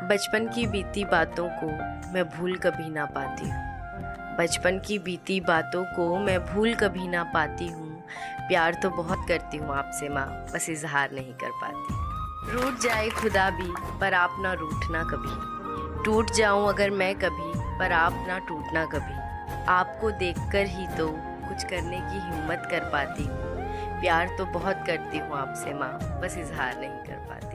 बचपन की बीती बातों को मैं भूल कभी ना पाती हूँ। बचपन की बीती बातों को मैं भूल कभी ना पाती हूँ। प्यार तो बहुत करती हूँ आपसे माँ, बस इजहार नहीं कर पाती। रूठ जाए खुदा भी पर आप ना रूठना कभी। टूट जाऊँ अगर मैं कभी पर आप ना टूटना कभी। आपको देखकर ही तो कुछ करने की हिम्मत कर पाती हूँ। प्यार तो बहुत करती हूँ आपसे माँ, बस इजहार नहीं कर पाती।